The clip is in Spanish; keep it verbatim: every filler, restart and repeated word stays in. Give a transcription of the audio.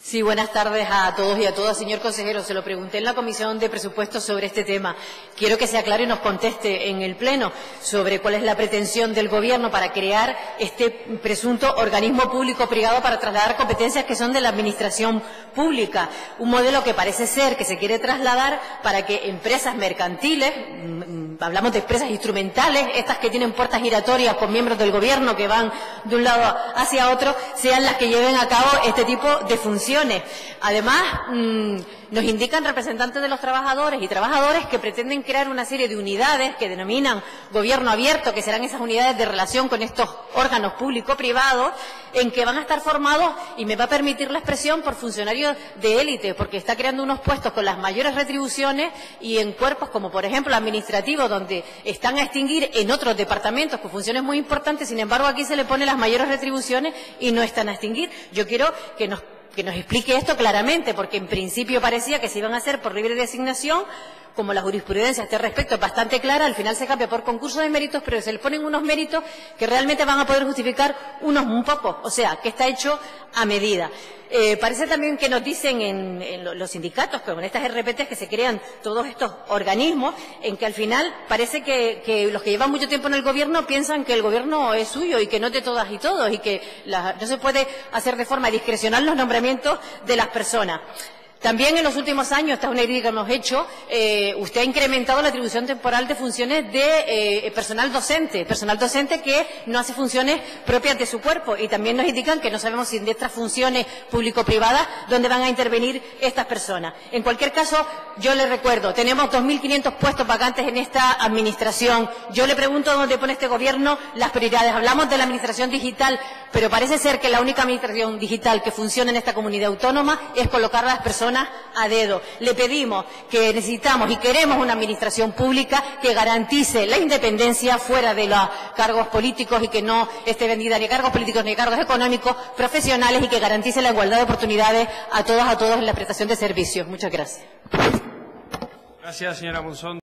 Sí, buenas tardes a todos y a todas. Señor consejero, se lo pregunté en la Comisión de Presupuestos sobre este tema. Quiero que se aclare y nos conteste en el Pleno sobre cuál es la pretensión del Gobierno para crear este presunto organismo público-privado para trasladar competencias que son de la Administración pública. Un modelo que parece ser que se quiere trasladar para que empresas mercantiles, hablamos de empresas instrumentales, estas que tienen puertas giratorias con miembros del Gobierno que van de un lado hacia otro, sean las que lleven a cabo este tipo de funciones. Además, mmm, nos indican representantes de los trabajadores y trabajadores que pretenden crear una serie de unidades que denominan gobierno abierto, que serán esas unidades de relación con estos órganos público-privados, en que van a estar formados, y me va a permitir la expresión, por funcionarios de élite, porque está creando unos puestos con las mayores retribuciones y en cuerpos como, por ejemplo, administrativos, donde están a extinguir en otros departamentos con funciones muy importantes. Sin embargo, aquí se le pone las mayores retribuciones y no están a extinguir. Yo quiero que nos que nos explique esto claramente, porque en principio parecía que se iban a hacer por libre designación, como la jurisprudencia a este respecto es bastante clara, al final se cambia por concurso de méritos, pero se le ponen unos méritos que realmente van a poder justificar unos un poco, o sea, que está hecho a medida. Eh, parece también que nos dicen en, en los sindicatos, con estas R P Ts que se crean todos estos organismos, en que al final parece que, que los que llevan mucho tiempo en el Gobierno piensan que el Gobierno es suyo y que no es de todas y todos, y que la, no se puede hacer de forma discrecional los nombramientos de las personas. También en los últimos años, esta es una crítica que hemos hecho, eh, usted ha incrementado la atribución temporal de funciones de eh, personal docente, personal docente que no hace funciones propias de su cuerpo, y también nos indican que no sabemos si de estas funciones público-privadas dónde van a intervenir estas personas. En cualquier caso, yo le recuerdo, tenemos dos mil quinientos puestos vacantes en esta administración. Yo le pregunto dónde pone este Gobierno las prioridades. Hablamos de la administración digital, pero parece ser que la única administración digital que funciona en esta comunidad autónoma es colocar a las personas a dedo. Le pedimos que necesitamos y queremos una administración pública que garantice la independencia fuera de los cargos políticos y que no esté vendida ni a cargos políticos ni a cargos económicos, profesionales, y que garantice la igualdad de oportunidades a todas a todos en la prestación de servicios. Muchas gracias. Gracias, señora Monzón.